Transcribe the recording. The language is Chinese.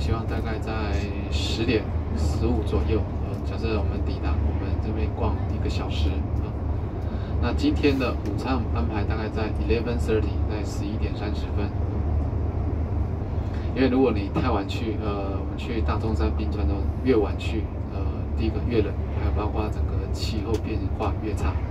希望大概在10点15左右，假设我们抵达，我们这边逛1个小时啊。那今天的午餐安排大概在11:30，在11点30分。因为如果你太晚去，我们去大中山冰川的越晚去，第一个越冷，还有包括整个气候变化越差。